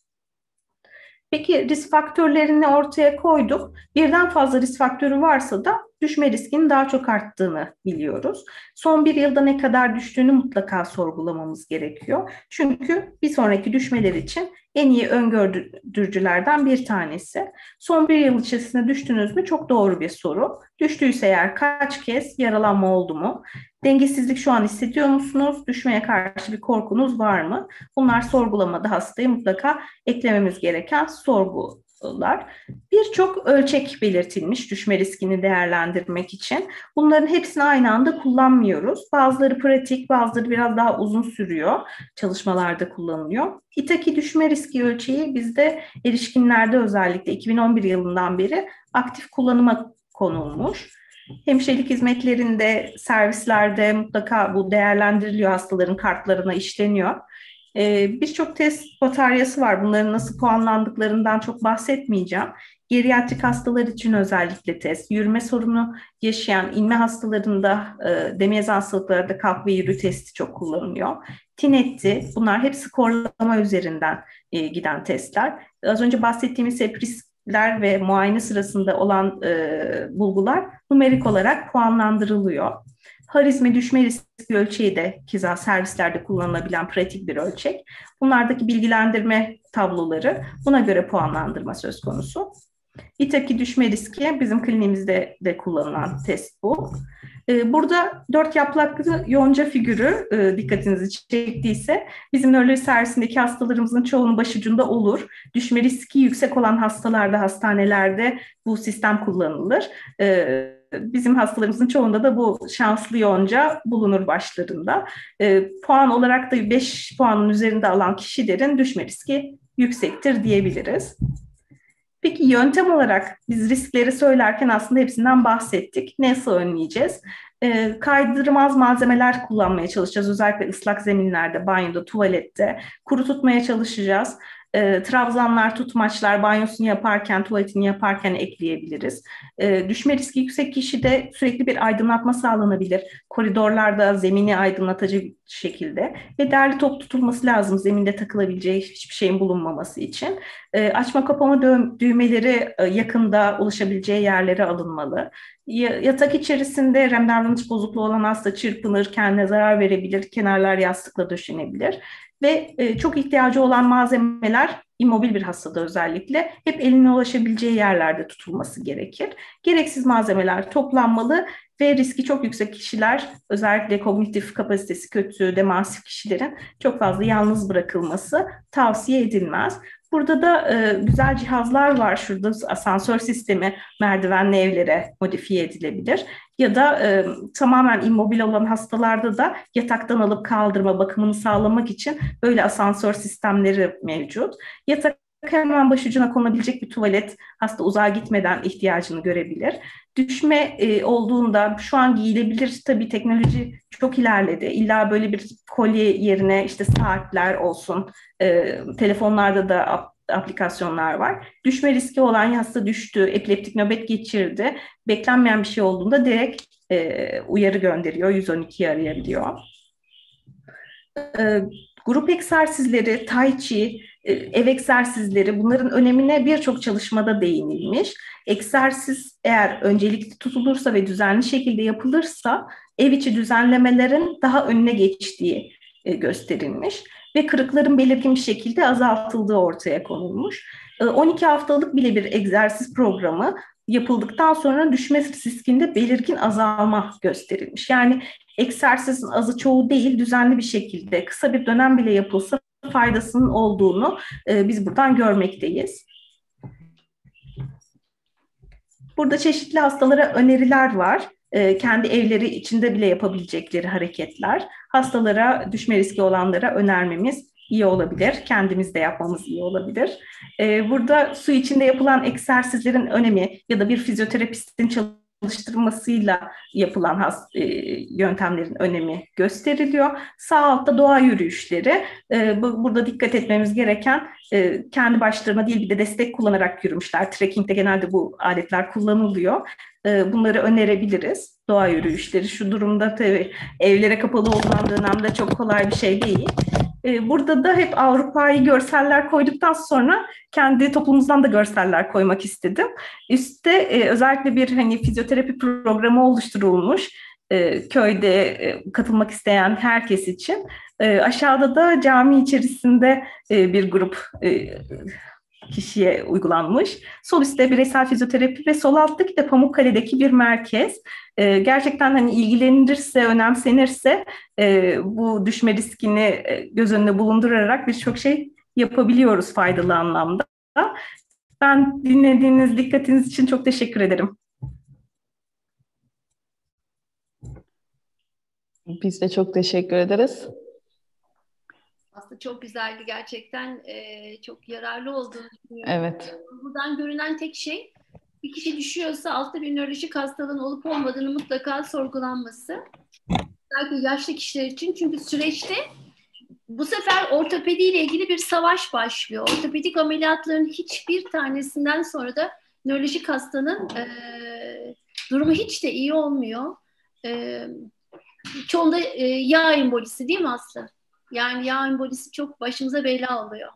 Peki risk faktörlerini ortaya koyduk. Birden fazla risk faktörü varsa da düşme riskinin daha çok arttığını biliyoruz. Son bir yılda ne kadar düştüğünü mutlaka sorgulamamız gerekiyor. Çünkü bir sonraki düşmeler için en iyi öngörücülerden bir tanesi. Son bir yıl içerisinde düştünüz mü? Çok doğru bir soru. Düştüyse eğer kaç kez, yaralanma oldu mu? Dengesizlik şu an hissediyor musunuz? Düşmeye karşı bir korkunuz var mı? Bunlar sorgulamada hastayı mutlaka eklememiz gereken sorgular. Birçok ölçek belirtilmiş düşme riskini değerlendirmek için. Bunların hepsini aynı anda kullanmıyoruz. Bazıları pratik, bazıları biraz daha uzun sürüyor. Çalışmalarda kullanılıyor. İTAKI düşme riski ölçeği bizde erişkinlerde özellikle iki bin on bir yılından beri aktif kullanıma konulmuş. Hemşirelik hizmetlerinde, servislerde mutlaka bu değerlendiriliyor, hastaların kartlarına işleniyor. Ee, Birçok test bataryası var. Bunların nasıl puanlandıklarından çok bahsetmeyeceğim. Geriatrik hastalar için özellikle test, yürüme sorunu yaşayan inme hastalarında, e, demiyez hastalıklarda kalk ve yürü testi çok kullanılıyor. Tinetti, bunlar hep skorlama üzerinden e, giden testler. Az önce bahsettiğimiz hep riskler ve muayene sırasında olan e, bulgular numerik olarak puanlandırılıyor. Harizmi düşme riski ölçeği de keza servislerde kullanılabilen pratik bir ölçek. Bunlardaki bilgilendirme tabloları, buna göre puanlandırma söz konusu. İTAKI düşme riski bizim kliniğimizde de kullanılan test bu. Burada dört yapraklı yonca figürü dikkatinizi çektiyse bizim nöroloji servisindeki hastalarımızın çoğunun başucunda olur. Düşme riski yüksek olan hastalarda, hastanelerde bu sistem kullanılır. Bizim hastalarımızın çoğunda da bu şanslı yonca bulunur başlarında. Puan olarak da beş puanın üzerinde alan kişilerin düşme riski yüksektir diyebiliriz. Peki yöntem olarak biz riskleri söylerken aslında hepsinden bahsettik. Nasıl önleyeceğiz? E, kaydırmaz malzemeler kullanmaya çalışacağız. Özellikle ıslak zeminlerde, banyoda, tuvalette. Kuru tutmaya çalışacağız. E, trabzanlar, tutmaçlar, banyosunu yaparken, tuvaletini yaparken ekleyebiliriz. E, düşme riski yüksek kişide sürekli bir aydınlatma sağlanabilir. Koridorlarda zemini aydınlatıcı şekilde ve derli top tutulması lazım zeminde takılabileceği hiçbir şeyin bulunmaması için. E, açma kapama düğmeleri e, yakında ulaşabileceği yerlere alınmalı. Yatak içerisinde R E M davranış bozukluğu olan hasta çırpınır, kendine zarar verebilir, kenarlar yastıkla döşenebilir. Ve e, çok ihtiyacı olan malzemeler immobil bir hastada özellikle hep eline ulaşabileceği yerlerde tutulması gerekir. Gereksiz malzemeler toplanmalı ve riski çok yüksek kişiler, özellikle kognitif kapasitesi kötü, demansif kişilerin çok fazla yalnız bırakılması tavsiye edilmez. Burada da e, güzel cihazlar var. Şurada asansör sistemi merdivenli evlere modifiye edilebilir. Ya da e, tamamen immobil olan hastalarda da yataktan alıp kaldırma, bakımını sağlamak için böyle asansör sistemleri mevcut. Yatak hemen başucuna konabilecek bir tuvalet, hasta uzağa gitmeden ihtiyacını görebilir. Düşme e, olduğunda şu an giyilebilir, tabii teknoloji çok ilerledi. İlla böyle bir kolye yerine işte saatler olsun, e, telefonlarda da ap- aplikasyonlar var. Düşme riski olan hasta düştü, epileptik nöbet geçirdi. Beklenmeyen bir şey olduğunda direkt e, uyarı gönderiyor, yüz on ikiyi arayabiliyor. E, grup egzersizleri, tai chi, ev egzersizleri, bunların önemine birçok çalışmada değinilmiş. Egzersiz eğer öncelikli tutulursa ve düzenli şekilde yapılırsa ev içi düzenlemelerin daha önüne geçtiği gösterilmiş ve kırıkların belirgin bir şekilde azaltıldığı ortaya konulmuş. on iki haftalık bile bir egzersiz programı yapıldıktan sonra düşme riskinde belirgin azalma gösterilmiş. Yani egzersizin azı çoğu değil, düzenli bir şekilde kısa bir dönem bile yapılsa faydasının olduğunu e, biz buradan görmekteyiz. Burada çeşitli hastalara öneriler var. E, kendi evleri içinde bile yapabilecekleri hareketler. Hastalara, düşme riski olanlara önermemiz iyi olabilir. Kendimiz de yapmamız iyi olabilir. E, burada su içinde yapılan egzersizlerin önemi ya da bir fizyoterapistin çalıştırmasıyla yapılan has, e, yöntemlerin önemi gösteriliyor. Sağ altta doğa yürüyüşleri. E, bu, burada dikkat etmemiz gereken e, kendi başlarına değil bir de destek kullanarak yürümüşler. Trekking'de genelde bu aletler kullanılıyor. E, bunları önerebiliriz. Doğa yürüyüşleri şu durumda tabii evlere kapalı olan dönemde çok kolay bir şey değil. Burada da hep Avrupa'yı görseller koyduktan sonra kendi toplumumuzdan da görseller koymak istedim. Üstte e, özellikle bir hani fizyoterapi programı oluşturulmuş e, köyde e, katılmak isteyen herkes için. E, aşağıda da cami içerisinde e, bir grup e, kişiye uygulanmış. Sol üstte bireysel fizyoterapi ve sol alttaki de Pamukkale'deki bir merkez. Ee, gerçekten hani ilgilenilirse, önemsenirse e, bu düşme riskini e, göz önüne bulundurarak birçok şey yapabiliyoruz faydalı anlamda. Ben dinlediğiniz, dikkatiniz için çok teşekkür ederim. Biz de çok teşekkür ederiz. Aslında çok güzeldi gerçekten, e, çok yararlı olduğunu düşünüyorum. Evet. Buradan görünen tek şey, bir kişi düşüyorsa altta bir nörolojik hastalığın olup olmadığını mutlaka sorgulanması. Özellikle yaşlı kişiler için, çünkü süreçte bu sefer ortopediyle ilgili bir savaş başlıyor. Ortopedik ameliyatların hiçbir tanesinden sonra da nörolojik hastanın e, durumu hiç de iyi olmuyor. E, çoğunda e, yağ embolisi değil mi Aslı? Yani yağ embolisi çok başımıza bela oluyor.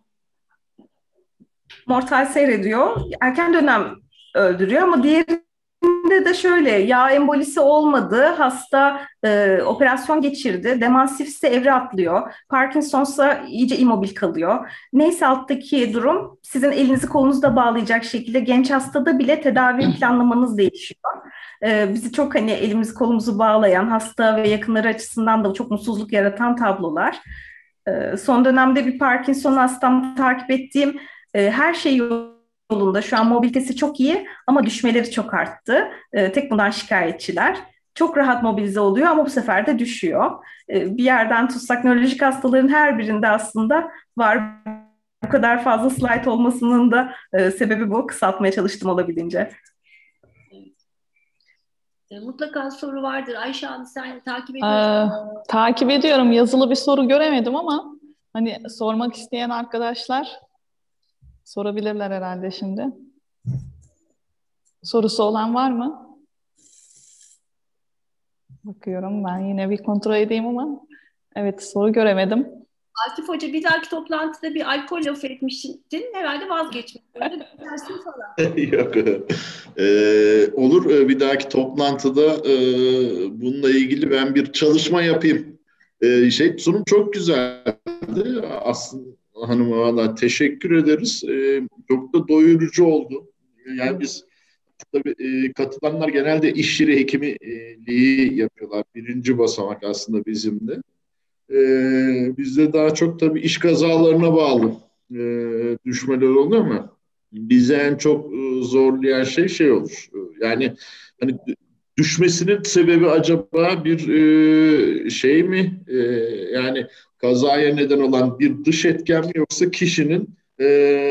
Mortal seyrediyor, erken dönem öldürüyor ama diğerinde de şöyle, yağ embolisi olmadı, hasta e, operasyon geçirdi, demansifse evre atlıyor, Parkinson'sa iyice immobil kalıyor. Neyse alttaki durum sizin elinizi kolunuzu da bağlayacak şekilde genç hastada bile tedavi planlamanız değişiyor. E, bizi çok hani elimizi kolumuzu bağlayan, hasta ve yakınları açısından da çok mutsuzluk yaratan tablolar. E, son dönemde bir Parkinson hastam takip ettiğim e, her şey yolunda. Şu an mobilitesi çok iyi ama düşmeleri çok arttı. E, tek bundan şikayetçiler. Çok rahat mobilize oluyor ama bu sefer de düşüyor. E, bir yerden tutsak nörolojik hastaların her birinde aslında var. Bu kadar fazla slide olmasının da e, sebebi bu. Kısaltmaya çalıştım olabildiğince. E, mutlaka soru vardır. Ayşe Hanım, sen takip ediyorsun. Ee, takip ediyorum. Yazılı bir soru göremedim ama hani sormak isteyen arkadaşlar Sorabilirler herhalde şimdi. Sorusu olan var mı? Bakıyorum, ben yine bir kontrol edeyim ama evet, soru göremedim. Akif Hoca, bir dahaki toplantıda bir alkol lafı etmiştin. Herhalde vazgeçmiş. Öyle dersin falan. Yok. Ee, olur. Ee, Bir dahaki toplantıda e, bununla ilgili ben bir çalışma yapayım. Ee, şey sunum çok güzeldi. Aslında hanım, valla teşekkür ederiz. Ee, çok da doyurucu oldu. Yani biz tabii e, katılanlar genelde iş yeri hekimliği yapıyorlar. Birinci basamak aslında bizim de. Ee, bizde daha çok tabii iş kazalarına bağlı e, düşmeler oluyor ama bize en çok e, zorlayan şey şey olur. Yani hani düşmesinin sebebi acaba bir e, şey mi? E, yani kazaya neden olan bir dış etken mi, yoksa kişinin e,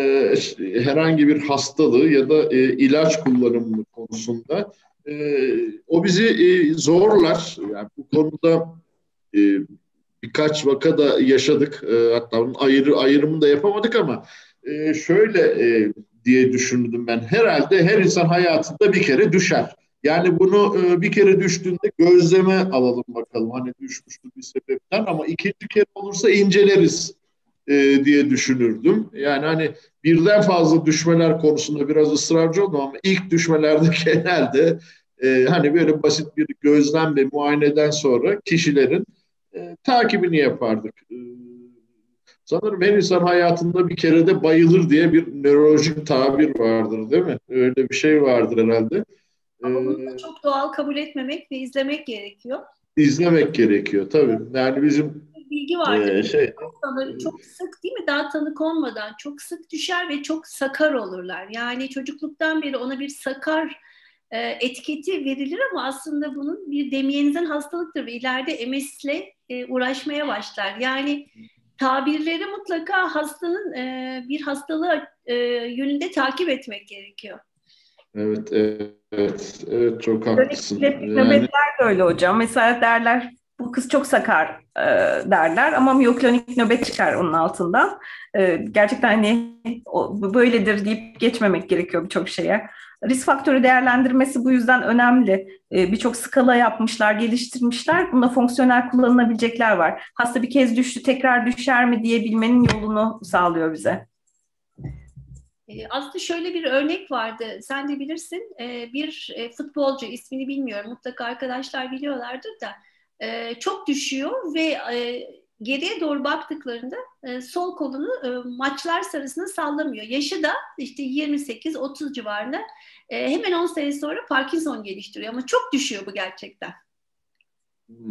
herhangi bir hastalığı ya da e, ilaç kullanımı konusunda e, o bizi e, zorlar. Yani bu konuda e, birkaç vaka da yaşadık. E, hatta bunun ayrı, ayrımını da yapamadık ama e, şöyle e, diye düşündüm ben. Herhalde her insan hayatında bir kere düşer. Yani bunu e, bir kere düştüğünde gözleme alalım bakalım. Hani düşmüştür bir sebepten, ama ikinci kere olursa inceleriz e, diye düşünürdüm. Yani hani birden fazla düşmeler konusunda biraz ısrarcı oldum ama ilk düşmelerde genelde e, hani böyle basit bir gözlem ve muayeneden sonra kişilerin E, takibini yapardık. E, sanırım her insan hayatında bir kere de bayılır diye bir nörolojik tabir vardır, değil mi? Öyle bir şey vardır herhalde. Ama bunu da çok doğal kabul etmemek ve izlemek gerekiyor. İzlemek gerekiyor tabii. Yani bizim bir bilgi vardır. E, şey, Hastaları çok sık, değil mi? Daha tanı konmadan çok sık düşer ve çok sakar olurlar. Yani çocukluktan beri ona bir sakar e, etiketi verilir ama aslında bunun bir demiyenizin hastalıktır ve ileride M S'le e, uğraşmaya başlar. Yani tabirleri mutlaka hastanın e, bir hastalığı e, yönünde takip etmek gerekiyor. Evet, evet, evet, çok haklısın. Nöbetler Yani, de öyle hocam. Mesela derler bu kız çok sakar e, derler ama miyoklonik nöbet çıkar onun altından. E, gerçekten hani o, böyledir deyip geçmemek gerekiyor birçok şeye. Risk faktörü değerlendirmesi bu yüzden önemli. E, birçok skala yapmışlar, geliştirmişler. Bunda fonksiyonel kullanılabilecekler var. Hasta bir kez düştü, tekrar düşer mi diyebilmenin yolunu sağlıyor bize. Aslında şöyle bir örnek vardı, sen de bilirsin. Bir futbolcu, ismini bilmiyorum, mutlaka arkadaşlar biliyorlardır da çok düşüyor ve geriye doğru baktıklarında sol kolunu maçlar sırasında sallamıyor. Yaşı da işte yirmi sekiz otuz civarında, hemen on sene sonra Parkinson geliştiriyor ama çok düşüyor bu gerçekten. hmm.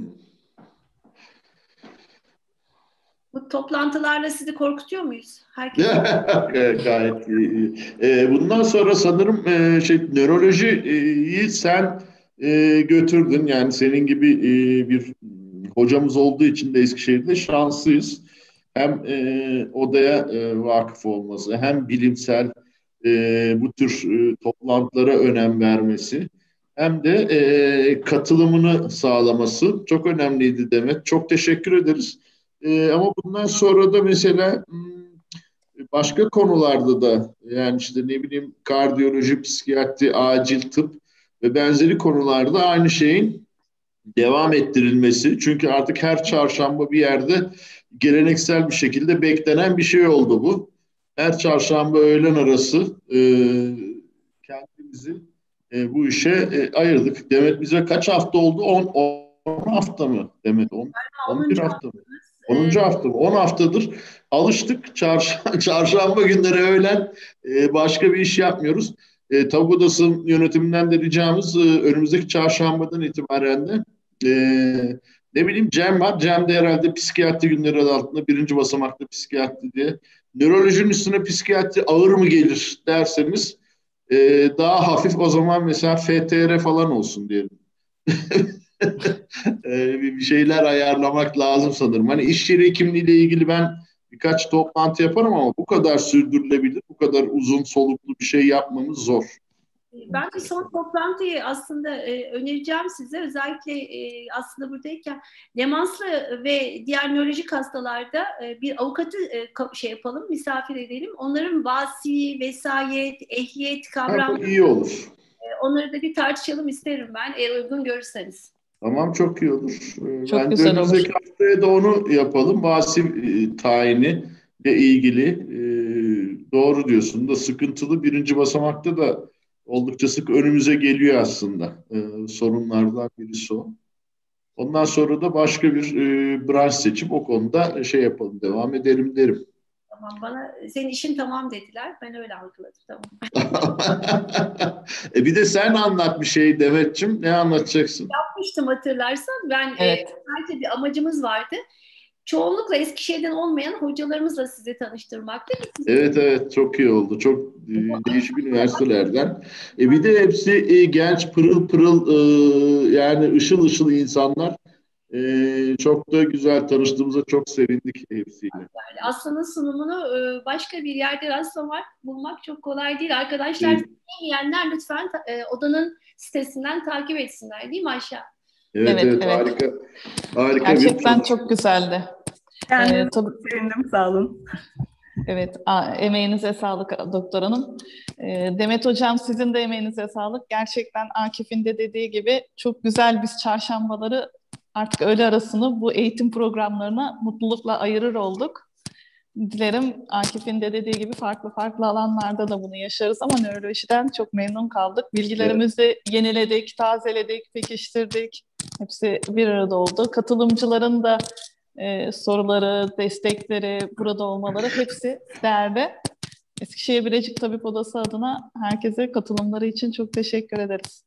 Bu toplantılarla sizi korkutuyor muyuz? Herkes... Gayet iyi. E, bundan sonra sanırım e, şey nörolojiyi sen e, götürdün. Yani senin gibi e, bir hocamız olduğu için de Eskişehir'de şanslıyız. Hem e, odaya e, vakıf olması, hem bilimsel e, bu tür e, toplantılara önem vermesi, hem de e, katılımını sağlaması çok önemliydi Demet. Çok teşekkür ederiz. Ee, ama bundan sonra da mesela başka konularda da, yani işte ne bileyim kardiyoloji, psikiyatri, acil tıp ve benzeri konularda aynı şeyin devam ettirilmesi. Çünkü artık her çarşamba bir yerde geleneksel bir şekilde beklenen bir şey oldu bu. Her çarşamba öğlen arası e, kendimizi e, bu işe e, ayırdık. Demet, bize kaç hafta oldu? on hafta mı Demet? on bir hafta mı? onuncu hafta mı? on haftadır alıştık. Çarş- çarşamba günleri öğlen e, başka bir iş yapmıyoruz. E, Tabuk Odası yönetiminden de ricamız e, önümüzdeki çarşambadan itibaren de e, ne bileyim Cem var. Cem de herhalde psikiyatri günleri adı altında birinci basamakta psikiyatri diye. Nörolojinin üstüne psikiyatri ağır mı gelir derseniz e, daha hafif, o zaman mesela F T R falan olsun diyelim. bir şeyler ayarlamak lazım sanırım. Hani iş yeri hekimliğiyle ilgili ben birkaç toplantı yaparım ama bu kadar sürdürülebilir, bu kadar uzun soluklu bir şey yapmamız zor. Ben bir son toplantıyı aslında e, önereceğim size. Özellikle e, aslında buradayken demanslı ve diğer nörolojik hastalarda e, bir avukatı e, şey yapalım, misafir edelim. Onların vasi, vesayet, ehliyet kavramları iyi olur. E, onları da bir tartışalım isterim ben, eğer uygun görürseniz. Tamam, çok iyi olur. Çok Bence güzel önümüzdeki olur. haftaya da onu yapalım. Vasi e, tayini ile ilgili e, doğru diyorsun da sıkıntılı birinci basamakta da oldukça sık önümüze geliyor aslında. E, sorunlardan birisi o. Ondan sonra da başka bir e, branş seçip o konuda şey yapalım, devam edelim derim. Tamam, bana senin işin tamam dediler. Ben öyle algıladım. Tamam. e bir de sen anlat bir şey Demetciğim. Ne anlatacaksın? Yapmıştım hatırlarsan. Ben Evet. e, sadece bir amacımız vardı. Çoğunlukla Eskişehir'den olmayan hocalarımızla sizi tanıştırmaktı. Evet evet, çok iyi oldu. Çok e, değişik üniversitelerden. E, bir de hepsi e, genç, pırıl pırıl, e, yani ışıl ışıl insanlar. E, çok da güzel tanıştığımıza çok sevindik hepsiyle. Yani Aslı'nın sunumunu e, başka bir yerde rastlamak, bulmak çok kolay değil. Arkadaşlar Evet. dinleyenler lütfen e, odanın sitesinden takip etsinler, değil mi Ayşe? Evet Evet, evet, evet. harika. Harika bir Gerçekten çalışma. çok güzeldi. Ben Ee, de tabii, sevindim, sağ olun. evet, a- emeğinize sağlık doktor hanım. Ee, Demet hocam, sizin de emeğinize sağlık. Gerçekten Akif'in de dediği gibi çok güzel, biz çarşambaları artık öğle arasını bu eğitim programlarına mutlulukla ayırır olduk. Dilerim Akif'in de dediği gibi farklı farklı alanlarda da bunu yaşarız ama nörolojiden çok memnun kaldık. Bilgilerimizi yeniledik, tazeledik, pekiştirdik. Hepsi bir arada oldu. Katılımcıların da e, soruları, destekleri, burada olmaları hepsi değerli. Eskişehir Bilecik Tabip Odası adına herkese katılımları için çok teşekkür ederiz.